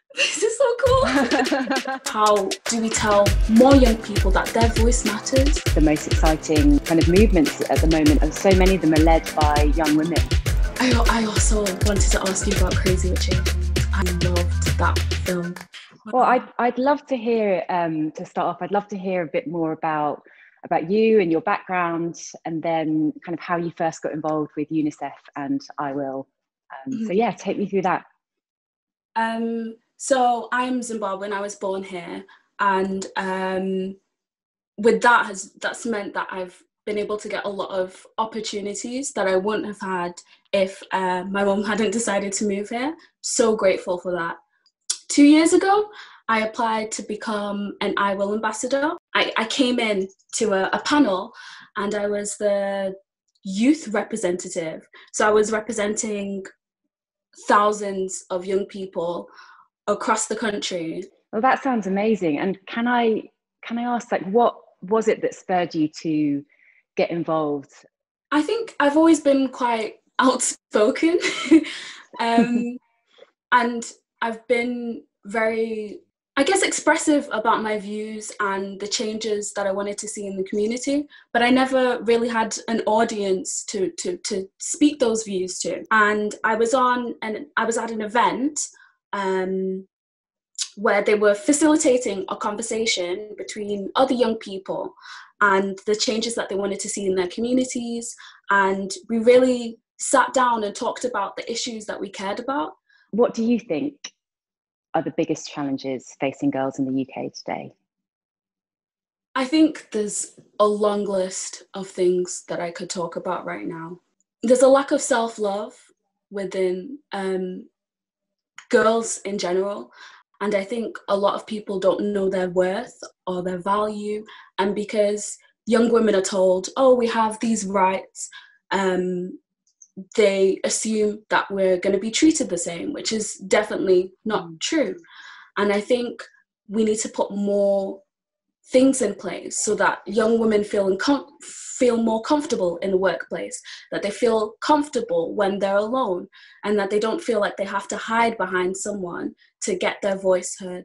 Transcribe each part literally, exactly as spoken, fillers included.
This is so cool. How do we tell more young people that their voice matters? The most exciting kind of movements at the moment, and so many of them are led by young women. I, I also wanted to ask you about Crazy Rich Asians. I loved that film. Well, I'd, I'd love to hear, um, to start off, I'd love to hear a bit more about, about you and your background, and then kind of how you first got involved with UNICEF and I Will. Um, mm-hmm. So yeah, take me through that. Um, so I'm Zimbabwean, I was born here. And um, with that, has that's meant that I've been able to get a lot of opportunities that I wouldn't have had if uh, my mum hadn't decided to move here. So grateful for that. Two years ago, I applied to become an I Will ambassador. I, I came in to a, a panel and I was the youth representative. So I was representing thousands of young people across the country. Well, that sounds amazing. And can I can I ask, like, what was it that spurred you to get involved? I think I've always been quite outspoken. um, and I've been very, I guess, expressive about my views and the changes that I wanted to see in the community, but I never really had an audience to to to speak those views to. And I was on, and I was at an event um, where they were facilitating a conversation between other young people and the changes that they wanted to see in their communities. And we really sat down and talked about the issues that we cared about. What do you think are the biggest challenges facing girls in the U K today? I think there's a long list of things that I could talk about right now. There's a lack of self-love within um, girls in general. And I think a lot of people don't know their worth or their value. And because young women are told, oh, we have these rights, um, they assume that we're going to be treated the same, which is definitely not true. And I think we need to put more things in place so that young women feel incom- feel more comfortable in the workplace, that they feel comfortable when they're alone, and that they don't feel like they have to hide behind someone to get their voice heard.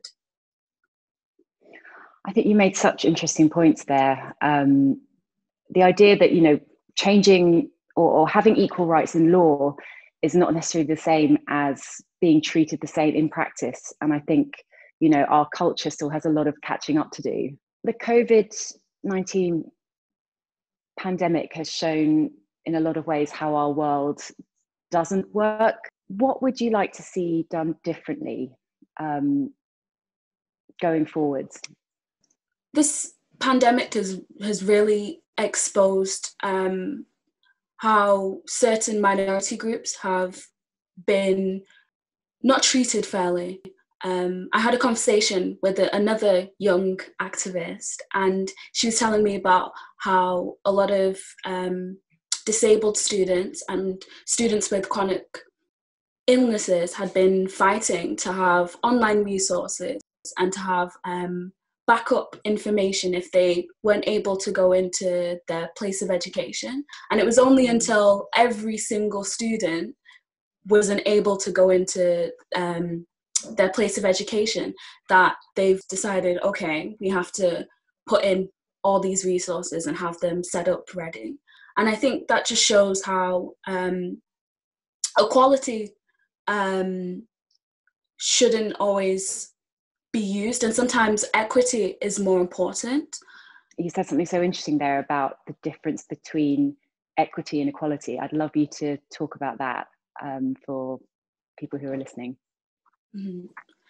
I think you made such interesting points there. Um, the idea that, you know, changing or, or having equal rights in law is not necessarily the same as being treated the same in practice. And I think, you know, our culture still has a lot of catching up to do. The COVID nineteen pandemic has shown in a lot of ways how our world doesn't work. What would you like to see done differently um, going forwards? This pandemic has, has really exposed um, how certain minority groups have been not treated fairly. Um, I had a conversation with a, another young activist, and she was telling me about how a lot of um, disabled students and students with chronic illnesses had been fighting to have online resources and to have um, backup information if they weren't able to go into their place of education. And it was only until every single student wasn't able to go into um, their place of education that they've decided, okay, we have to put in all these resources and have them set up ready. And I think that just shows how um, equality um, shouldn't always be used, and sometimes equity is more important. You said something so interesting there about the difference between equity and equality. I'd love you to talk about that um, for people who are listening. Mm-hmm.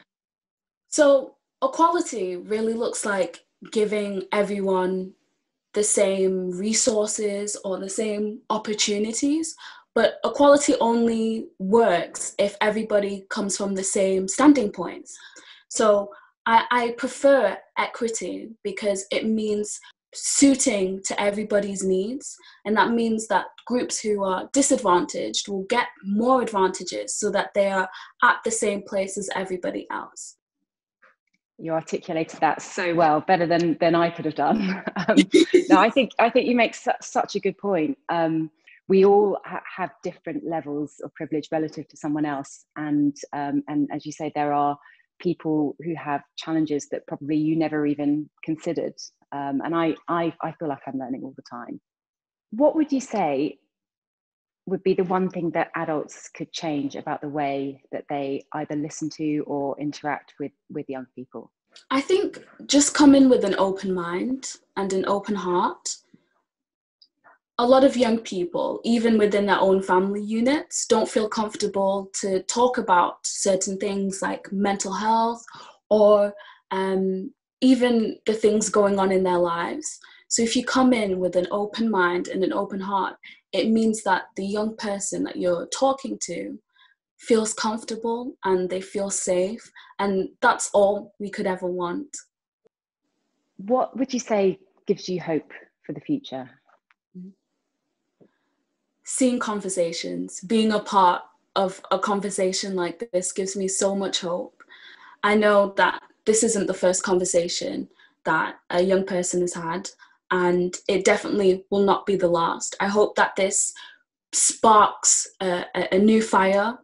So equality really looks like giving everyone the same resources or the same opportunities, but equality only works if everybody comes from the same standing points. So I, I prefer equity because it means suiting to everybody's needs, and that means that groups who are disadvantaged will get more advantages so that they are at the same place as everybody else. You articulated that so well, better than than I could have done. um, no, I think I think you make su- such a good point. Um, we all ha- have different levels of privilege relative to someone else, and um, and as you say, there are people who have challenges that probably you never even considered. Um, and I, I, I feel like I'm learning all the time. What would you say would be the one thing that adults could change about the way that they either listen to or interact with, with young people? I think just come in with an open mind and an open heart. A lot of young people, even within their own family units, don't feel comfortable to talk about certain things like mental health or um, even the things going on in their lives. So if you come in with an open mind and an open heart, it means that the young person that you're talking to feels comfortable and they feel safe. And that's all we could ever want. What would you say gives you hope for the future? Seeing conversations, being a part of a conversation like this gives me so much hope. I know that this isn't the first conversation that a young person has had, and it definitely will not be the last. I hope that this sparks a, a new fire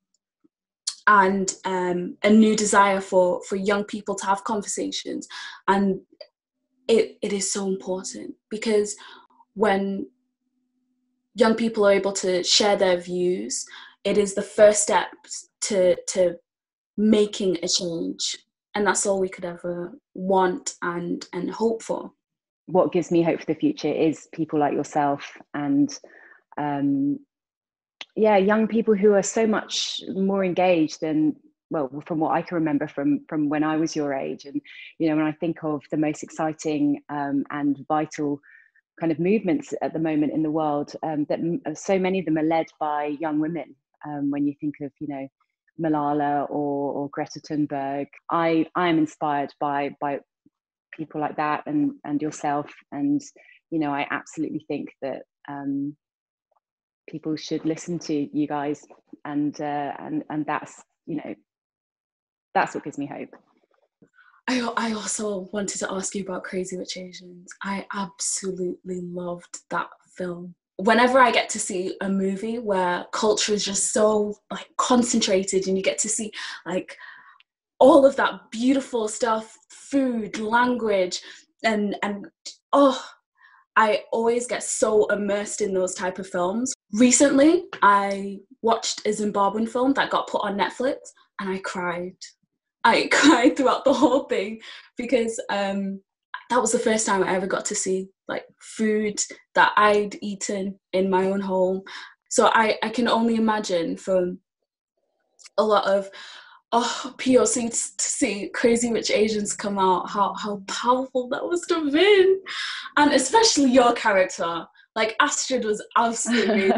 and um, a new desire for, for young people to have conversations. And it, it is so important, because when young people are able to share their views, it is the first step to, to making a change. And that's all we could ever want and, and hope for. What gives me hope for the future is people like yourself and um, yeah, young people who are so much more engaged than, well, from what I can remember from, from when I was your age. And, you know, when I think of the most exciting um, and vital kind of movements at the moment in the world, um, that m- so many of them are led by young women. Um, when you think of, you know, Malala or, or Greta Thunberg, I, I am inspired by, by people like that and, and yourself. And, you know, I absolutely think that um, people should listen to you guys. And, uh, and, and that's, you know, that's what gives me hope. I, I also wanted to ask you about Crazy Rich Asians. I absolutely loved that film. Whenever I get to see a movie where culture is just so like concentrated and you get to see like all of that beautiful stuff, food, language, and, and oh, I always get so immersed in those type of films. Recently, I watched a Zimbabwean film that got put on Netflix and I cried. I cried throughout the whole thing because um, that was the first time I ever got to see like food that I'd eaten in my own home. So I, I can only imagine from a lot of oh, P O C to see Crazy Rich Asians come out, how, how powerful that must have been. And especially your character. Like Astrid was absolutely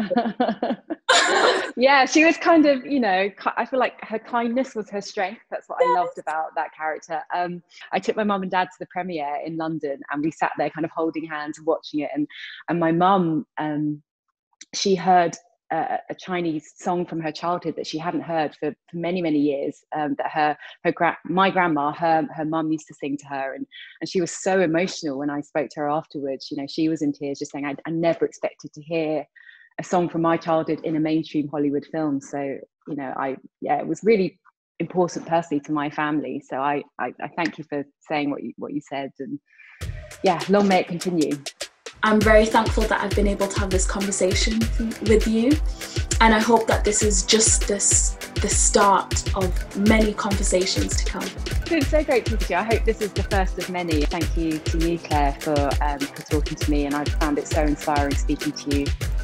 yeah, she was kind of, you know, I feel like her kindness was her strength. That's what yes. I loved about that character. Um, I took my mum and dad to the premiere in London and we sat there kind of holding hands and watching it. And, and my mum, um, she heard a, a Chinese song from her childhood that she hadn't heard for, for many, many years, um, that her, her gra- my grandma, her, her mum used to sing to her. And, and she was so emotional when I spoke to her afterwards. You know, she was in tears just saying, I, I never expected to hear a song from my childhood in a mainstream Hollywood film. So, you know, I, yeah, it was really important personally to my family. So I, I, I thank you for saying what you, what you said. And yeah, long may it continue. I'm very thankful that I've been able to have this conversation with you. And I hope that this is just this, the start of many conversations to come. It's been so great talking to you. I hope this is the first of many. Thank you to you, Claire, for, um, for talking to me. And I found it so inspiring speaking to you.